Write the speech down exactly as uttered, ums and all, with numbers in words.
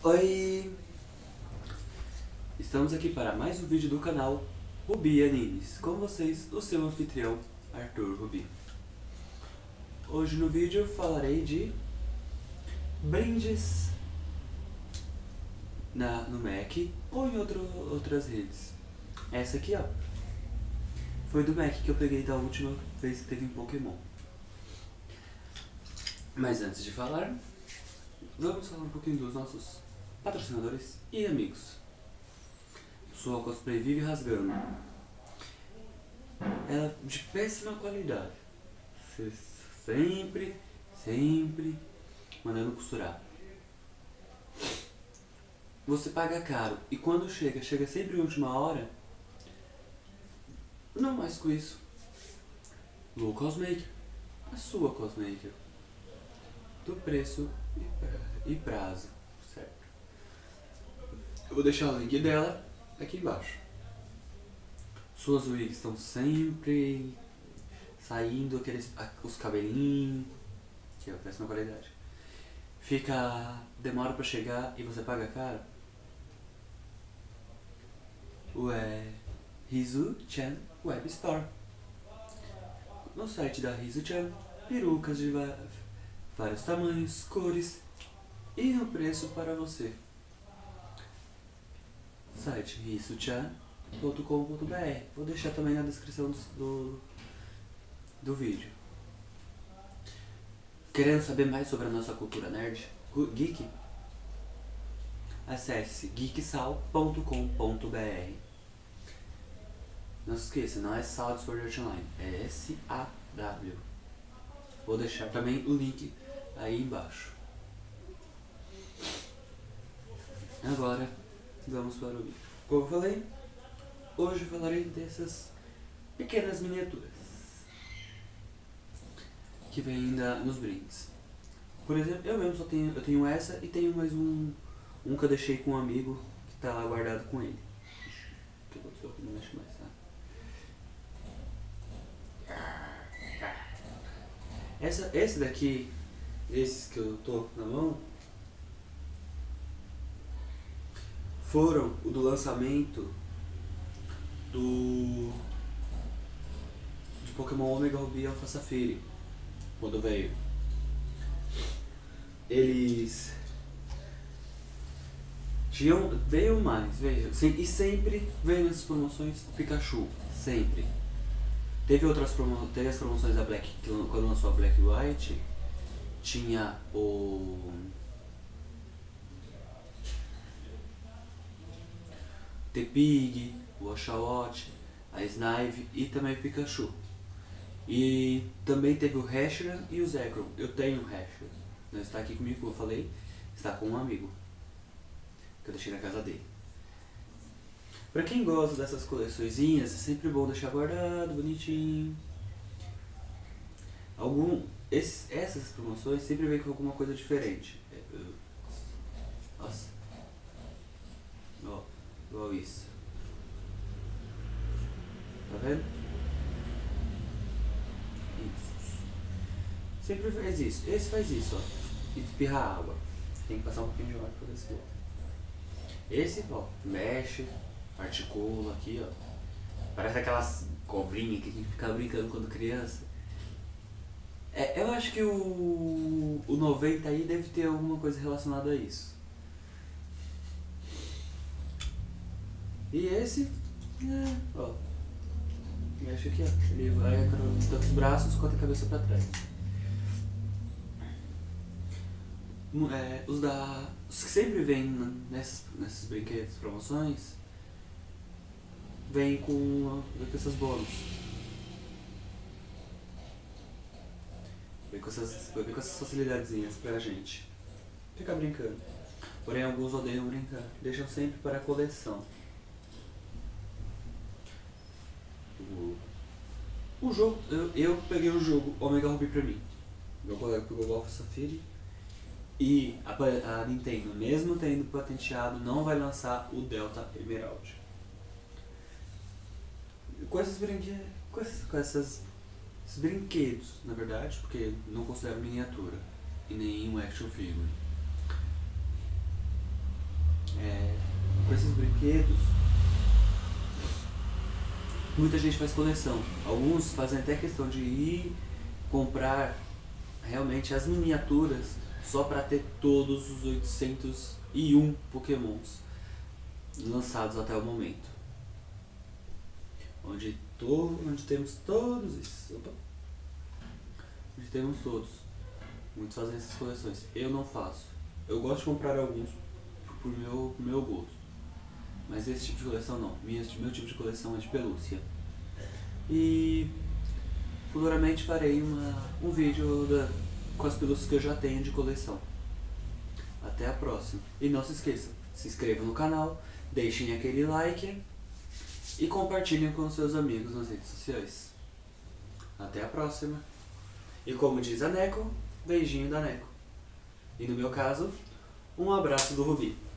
Oi! Estamos aqui para mais um vídeo do canal Rubi Animes. Com vocês, o seu anfitrião, Arthur Rubi. Hoje no vídeo falarei de brindes na, no Mac ou em outro, outras redes. Essa aqui, ó, foi do Mac que eu peguei da última vez que teve em Pokémon. Mas antes de falar, vamos falar um pouquinho dos nossos patrocinadores e amigos. Sua cosplay vive rasgando. Ela é de péssima qualidade. Você sempre, sempre mandando costurar. Você paga caro e quando chega, chega sempre em última hora. Não mais com isso. Low Cosmaker, a sua cosmaker. Do preço e prazo, certo? Eu vou deixar o link dela aqui embaixo. Suas wigs estão sempre saindo aqueles, os cabelinhos, que é a péssima qualidade. Fica, demora pra chegar e você paga caro. O é Rizu-chan Web Store. No site da Rizu-chan, perucas de vários tamanhos, cores e no preço para você. Site rizuchan ponto com ponto br. Vou deixar também na descrição do, do, do vídeo. Querendo saber mais sobre a nossa cultura nerd, geek? Acesse geeksal ponto com ponto br. Não se esqueça, não é Sal de Sword Art Online, é S A W. Vou deixar também o link aí embaixo. Agora vamos para o vídeo. Como eu falei, hoje falarei dessas pequenas miniaturas que vem da, nos brindes. Por exemplo, eu mesmo só tenho, eu tenho essa e tenho mais um, um que eu deixei com um amigo que está lá guardado com ele. O que aconteceu? Não mexe mais, tá? Essa, esse daqui, esses que eu tô na mão, foram o do lançamento do de Pokémon Omega Ruby Alpha Sapphire, quando veio. Eles tinham, veio mais, veio, e sempre veio nessas promoções o Pikachu, sempre. Teve outras promo, teve as promoções da Black, que quando lançou a Black White, tinha o T-Pig, o Oshawott, a Snive e também o Pikachu. E também teve o Reshiram e o Zekrom. Eu tenho o Reshiram, não está aqui comigo, como eu falei, está com um amigo que eu deixei na casa dele. Pra quem gosta dessas coleçõezinhas, é sempre bom deixar guardado, bonitinho. Algum, esses, essas promoções sempre vem com alguma coisa diferente. Nossa. Ó, igual isso. Tá vendo? Isso. Sempre faz isso. Esse faz isso, ó. Espirrar água. Tem que passar um pouquinho de óleo pra esse outro. Esse, ó, mexe. Articula aqui, ó. Parece aquelas cobrinhas que a gente ficava brincando quando criança. É, eu acho que o, o noventa aí deve ter alguma coisa relacionada a isso. E esse, é, ó. Mexe aqui, ó. Ele vai tanto os braços quanto a cabeça pra trás. É, os da. Os que sempre vêm nessas, nesses brinquedos, promoções, vem com, vem com essas bônus. Vem com essas, vem com essas facilidadezinhas pra gente ficar brincando. Porém, alguns odeiam brincar. Deixam sempre para a coleção. O, o jogo, eu, eu peguei o jogo Omega Ruby pra mim. Meu colega pegou o Alpha Sapphire. E a, a Nintendo, mesmo tendo patenteado, não vai lançar o Delta Emerald. Com esses brinquedos, com, esses, com essas, esses brinquedos, na verdade, porque não considero miniatura e nem um action figure. com esses brinquedos, muita gente faz coleção. Alguns fazem até questão de ir comprar realmente as miniaturas só para ter todos os oitocentos e um Pokémons lançados até o momento. Onde, to, onde temos todos esses. Opa. Onde temos todos. Muitos fazem essas coleções. Eu não faço. Eu gosto de comprar alguns por meu, por meu gosto. Mas esse tipo de coleção não. Minha, meu tipo de coleção é de pelúcia. E futuramente farei uma, um vídeo da, com as pelúcias que eu já tenho de coleção. Até a próxima. E não se esqueçam, se inscrevam no canal, deixem aquele like e compartilhem com seus amigos nas redes sociais. Até a próxima. E como diz a Neco, beijinho da Neco. E no meu caso, um abraço do Rubi.